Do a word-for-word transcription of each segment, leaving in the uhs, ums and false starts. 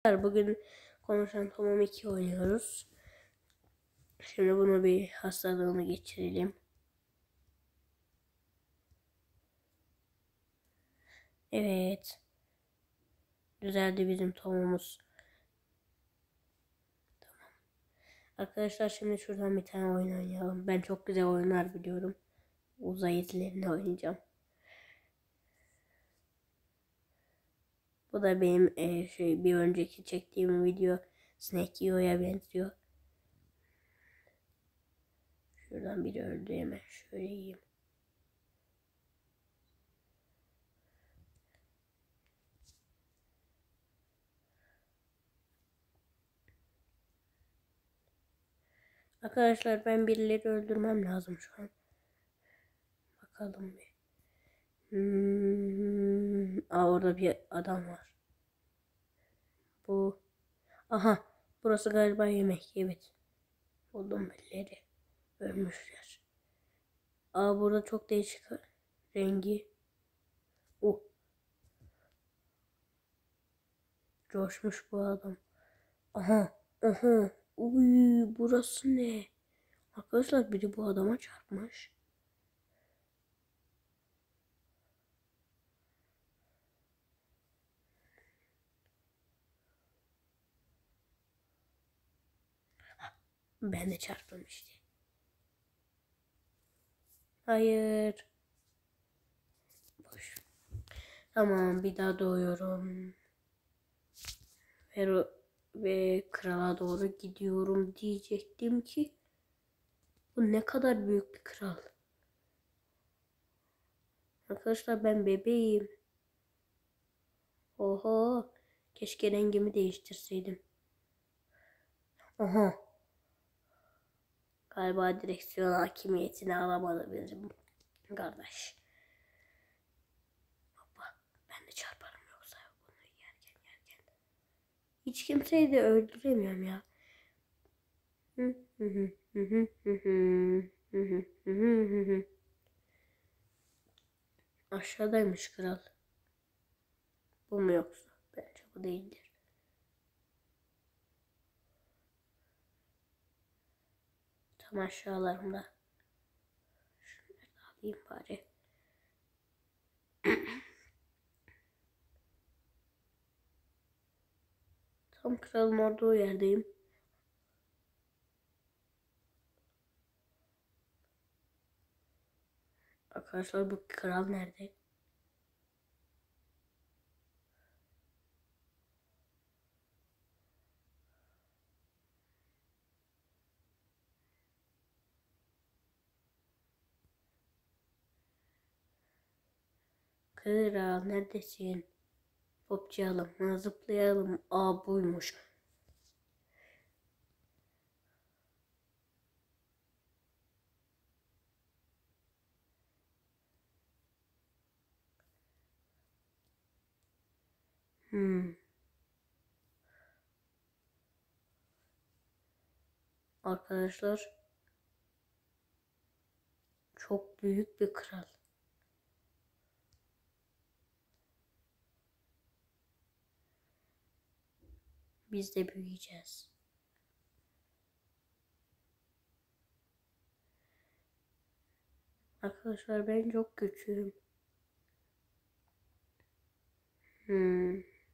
Bugün konuşan Tom'um iki oynuyoruz. Şimdi bunu bir hastalığını geçirelim. Evet. Düzeldi bizim Tom'umuz. Tamam. Arkadaşlar şimdi şuradan bir tane oyun oynayalım. Ben çok güzel oyunlar biliyorum. Uzay izlerini oynayacağım. Bu da benim e, şey bir önceki çektiğim video Snake Yo'ya benziyor. Şuradan biri öldü, hemen şöyle yiyeyim. Arkadaşlar ben birileri öldürmem lazım şu an. Bakalım bir. Hmm. Aa, orada bir adam var. Bu. Aha. Burası galiba yemek. Evet. Buldum birileri. Ölmüşler. Aa, burada çok değişik rengi. Oh. Coşmuş bu adam. Aha. Aha. Uy, burası ne? Arkadaşlar biri bu adama çarpmış. Ben de çarptım işte. Hayır. Boş. Tamam, bir daha doğuyorum. Ve, ve krala doğru gidiyorum diyecektim ki. Bu ne kadar büyük bir kral. Arkadaşlar ben bebeğim. Oho. Keşke rengimi değiştirseydim. Oha. Galiba direksiyon hakimiyetini alamadı bizim kardeş. Hoppa. Ben de çarparım yoksa bunu yerken yerken. Hiç kimseyi de öldüremiyorum ya. Aşağıdaymış kral. Bu mu yoksa? Bence bu değildir. Tam aşağılarımda. Şunları da alayım bari. Tam kralın olduğu yerdeyim. Arkadaşlar bu kral nerede? Kral neredesin? Hoplayalım, zıplayalım. Aa, buymuş. Hmm. Arkadaşlar çok büyük bir kral. Biz de büyüyeceğiz. Arkadaşlar ben çok küçüğüm. Hmm.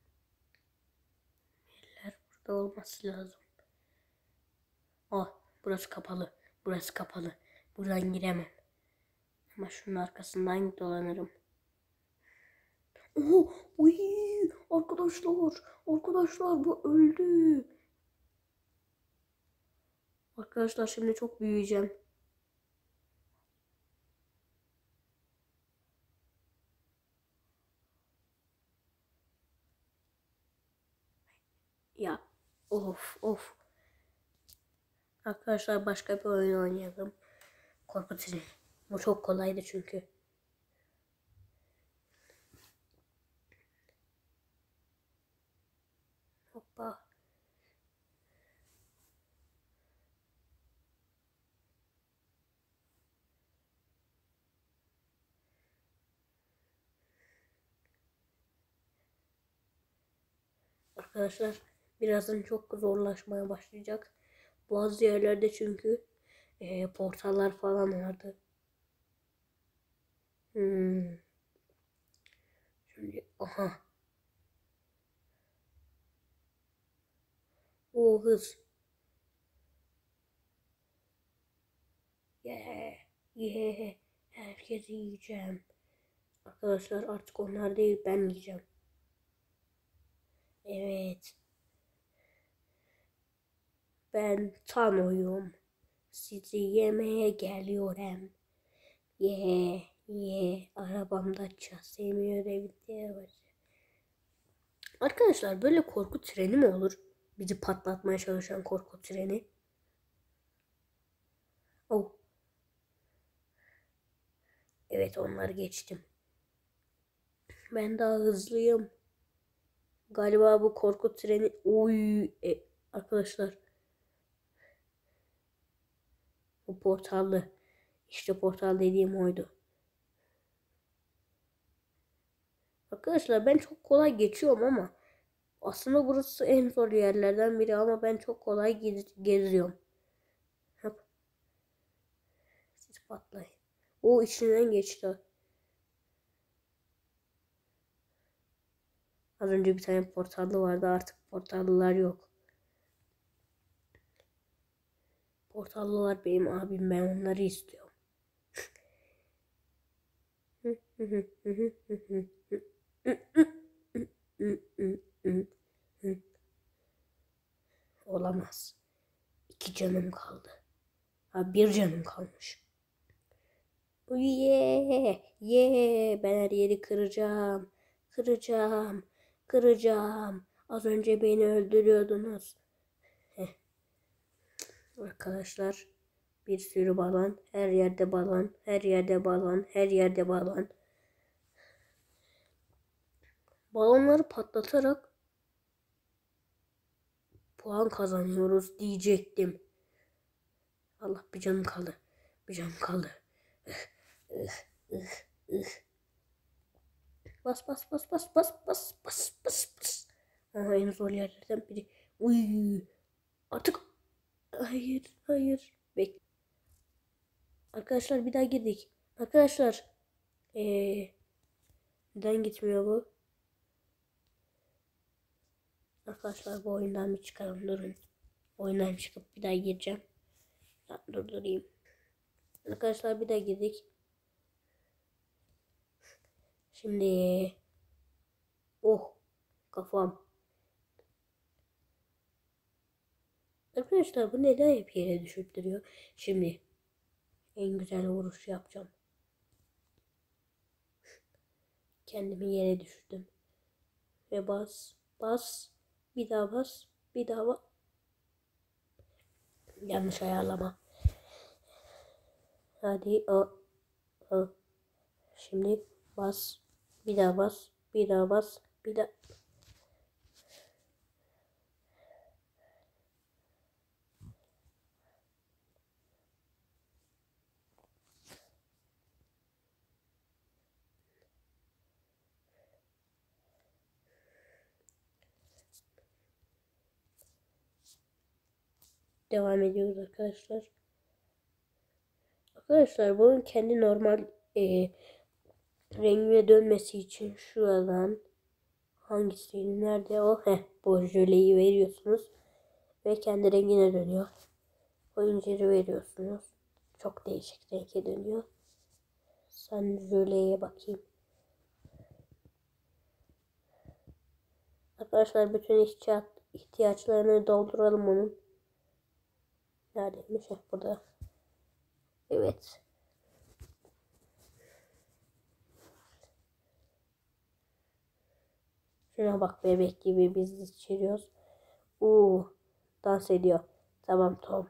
Yerler burada olması lazım. Oh, burası kapalı. Burası kapalı. Buradan giremem. Ama şunun arkasından dolanırım. Oh, uy, arkadaşlar, arkadaşlar bu öldü. Arkadaşlar şimdi çok büyüyeceğim. Ya, of of. Arkadaşlar başka bir oyun oynayalım. Korkutucu. Bu çok kolaydı çünkü. Hoppa. Arkadaşlar Birazdan çok zorlaşmaya başlayacak. Bazı yerlerde çünkü e, portallar falan vardı. Hmm. Şimdi aha. O hız. Yeah. Yeah. Herkesi yiyeceğim. Arkadaşlar artık onlar değil, ben yiyeceğim. Evet. Ben Tano'yum. Sizi yemeye geliyorum. Ye ye arabamda sevmiyor evde var. Arkadaşlar böyle korku treni mi olur? Bizi patlatmaya çalışan korku treni. Oh. Evet, onları geçtim. Ben daha hızlıyım. Galiba bu korku treni. Oy. E, arkadaşlar. Bu portallı. İşte portal dediğim oydu. Arkadaşlar ben çok kolay geçiyorum ama aslında burası en zor yerlerden biri ama ben çok kolay gez geziyorum. Hop. Siz patlayın. O içinden geçti. Az önce bir tane portallı vardı, artık portallılar yok. Portallılar benim abim, ben onları istiyorum. Olamaz. İki canım kaldı. Ha, bir canım kalmış. Yeah, yeah, ben her yeri kıracağım. Kıracağım. Kıracağım. Az önce beni öldürüyordunuz. Heh. Arkadaşlar, bir sürü balon. Her yerde balon. Her yerde balon. Her yerde balon. Balonları patlatarak puan kazanıyoruz diyecektim. Allah, bir canım kaldı. Bir canım kaldı. Bas bas bas bas bas bas bas bas bas. Aha, en zor yerlerden biri. Uy. Artık hayır hayır. Bek. Arkadaşlar bir daha girdik. Arkadaşlar. Ee, neden gitmiyor bu? Arkadaşlar bu oyundan bir çıkalım, durun. Oyundan çıkıp bir daha gireceğim. Durdurayım. Arkadaşlar bir daha girdik. Şimdi oh, kafam. Arkadaşlar bu neden hep yere düşürttürüyor? Şimdi en güzel vuruş yapacağım. Kendimi yere düşürdüm. Ve bas bas. Bir daha bas. Bir daha bas. Yanlış ayarlama. Hadi o. o. Şimdi bas. Bir daha bas. Bir daha bas. Bir daha. Devam ediyoruz arkadaşlar. Arkadaşlar bunun kendi normal e, rengine dönmesi için şuradan hangisiydi? Nerede o? Heh, bu jöleyi veriyorsunuz. Ve kendi rengine dönüyor. O inciri veriyorsunuz. Çok değişik renge dönüyor. Sen jöleye bakayım. Arkadaşlar bütün ihtiyaç, ihtiyaçlarını dolduralım onun. Neredeymiş? Heh, burada. Evet. Şuna bak, bebek gibi biz içiriyoruz. Uuu, dans ediyor. Tamam Tom.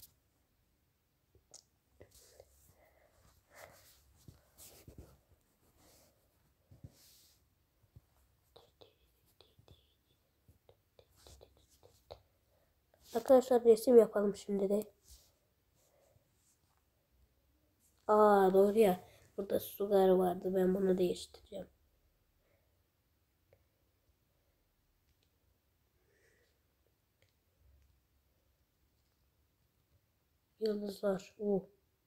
Arkadaşlar resim yapalım şimdi de. Aa, doğru ya. Burada sular vardı. Ben bunu değiştireceğim. Yıldızlar. Oo.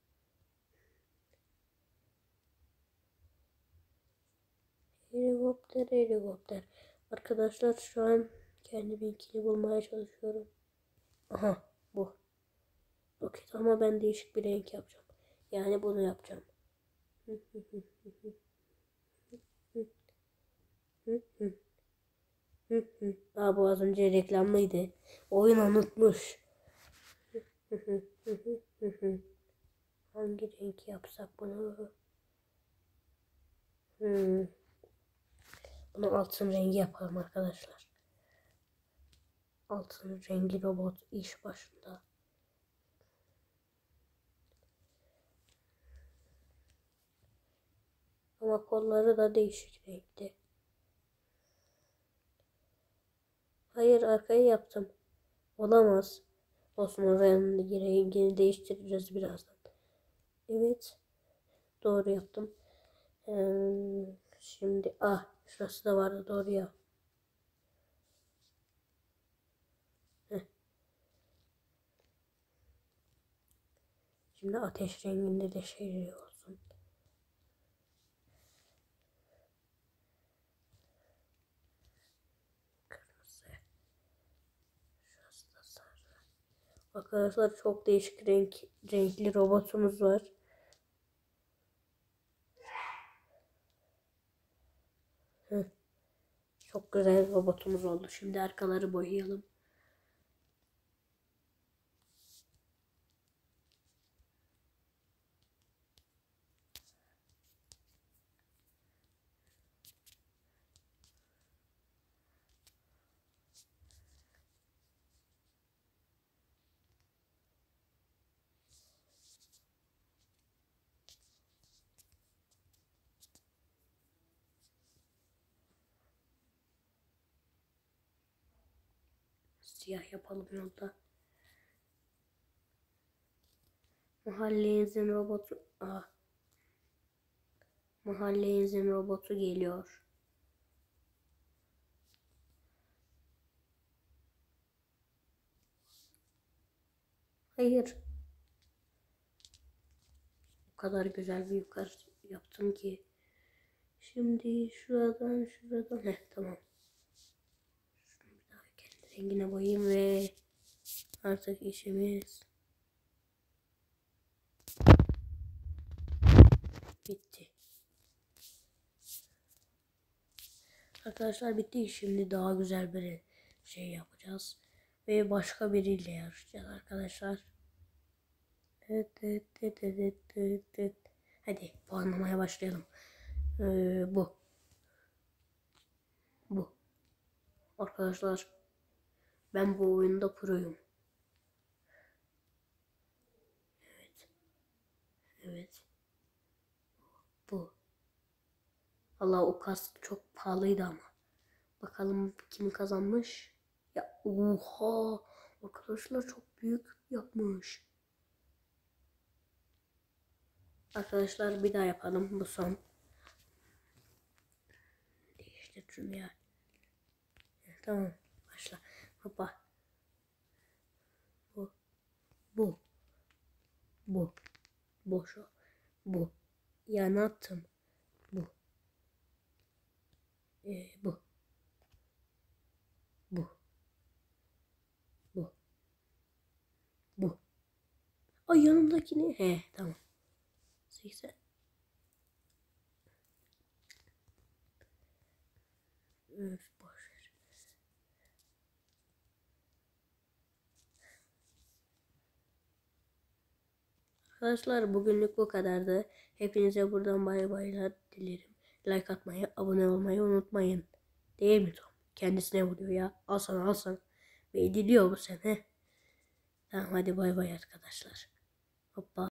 Helikopter helikopter. Arkadaşlar şu an kendiminkini bulmaya çalışıyorum. Aha bu. Roket ama ben değişik bir renk yapacağım. Yani bunu yapacağım. Aa, bu az önce reklamlıydı. Oyun unutmuş. Hangi renk yapsak bunu? Hmm. Bunu altın rengi yapalım arkadaşlar. Altın rengi robot iş başında. Ama kolları da değişik renkte. Hayır, arkayı yaptım. Olamaz. Olsun, oranın rengini değiştireceğiz birazdan. Evet. Doğru yaptım. Ee, şimdi ah şurası da vardı, doğru ya. Heh. Şimdi ateş renginde de şey olsun. Kırmızı. Şurası da sarı. Arkadaşlar çok değişik renk renkli robotumuz var. Heh. Çok güzel robotumuz oldu. Şimdi arkaları boyayalım. Siyah yapalım yolda. Mahallenizin robotu. Aa. Mahallenizin robotu geliyor. Hayır. O kadar güzel bir yukarı yaptım ki. Şimdi şuradan şuradan. Heh, tamam. Şunu bir daha kendi rengine boyayayım ve artık işimiz bitti. Arkadaşlar bitti. Şimdi daha güzel bir şey yapacağız. Ve başka biriyle yarışacağız arkadaşlar. Evet, evet, evet, evet, evet, evet. Hadi puanlamaya başlayalım. Ee, bu. Bu. Arkadaşlar ben bu oyunda proyum. Evet. Evet. Bu. Allah, o kas çok pahalıydı ama. Bakalım kim kazanmış. Ya oha. Arkadaşlar çok büyük yapmış. Arkadaşlar bir daha yapalım. Bu son. Değiştir şunu ya. Tamam. Başla. Hoppa. Bu. Bu. Bu. Boş o. Bu. Ya ne yaptım? Bu. Ee, bu. Bu. Bu. Bu. Ay, yanımdakini. He, tamam. seksen. Öf, boş ver. Arkadaşlar bugünlük bu kadardı. Hepinize buradan bay baylar dilerim. Like atmayı, abone olmayı unutmayın. Değil mi Tom? Kendisine vuruyor ya. Al sana, al sana. Ve ediliyor bu sene. Tamam, hadi bay bay arkadaşlar. Hoppa.